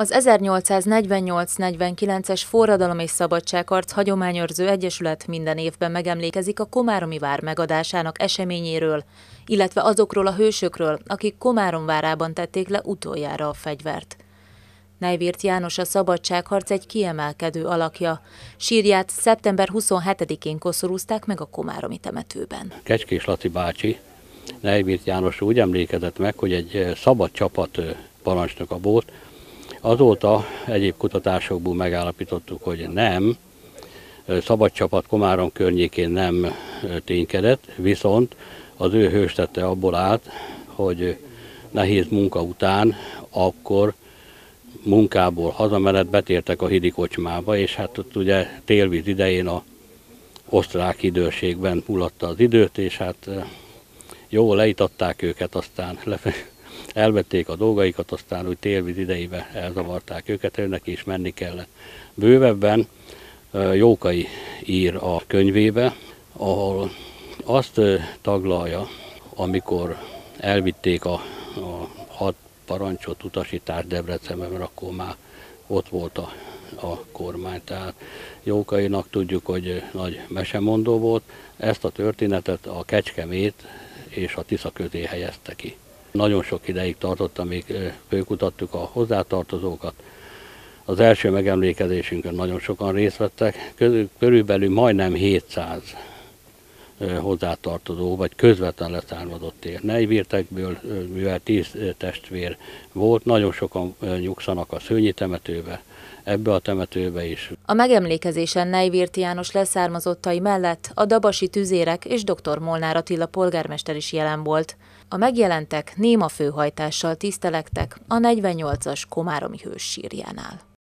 Az 1848-49-es Forradalom és Szabadságharc Hagyományőrző Egyesület minden évben megemlékezik a Komáromi vár megadásának eseményéről, illetve azokról a hősökről, akik Komárom várában tették le utoljára a fegyvert. Nejvirt János a szabadságharc egy kiemelkedő alakja. Sírját szeptember 27-én koszorúzták meg a komáromi temetőben. Kecskés Laci bácsi Nejvirt János úgy emlékezett meg, hogy egy szabad csapat parancsnoka volt. Azóta egyéb kutatásokból megállapítottuk, hogy nem, szabad csapat Komárom környékén nem ténykedett, viszont az ő hőstette abból állt, hogy nehéz munka után akkor munkából hazamenet betértek a Hidi kocsmába, és hát ott ugye télvíz idején a osztrák időségben mulatta az időt, és hát jól leítatták őket, aztán elvették a dolgaikat, aztán úgy télvíz idejében elzavarták őket, őnek is menni kellett. Bővebben Jókai ír a könyvébe, ahol azt taglalja, amikor elvitték a 6 parancsot, utasítást Debrecenbe, mert akkor már ott volt a kormány. Tehát Jókainak tudjuk, hogy nagy mesemondó volt. Ezt a történetet a Kecskemét és a Tisza közé helyezte ki. Nagyon sok ideig tartott, amíg fölkutattuk a hozzátartozókat. Az első megemlékezésünkön nagyon sokan részt vettek, körülbelül majdnem 700 hozzátartozó, vagy közvetlen leszármazott él. Nejvirtekből, mivel 10 testvér volt, nagyon sokan nyugszanak a Szőnyi temetőbe, ebbe a temetőbe is. A megemlékezésen Nejvirt János leszármazottai mellett a dabasi tüzérek és dr. Molnár Attila polgármester is jelen volt. A megjelentek néma főhajtással tisztelektek a 48-as komáromi hős sírjánál.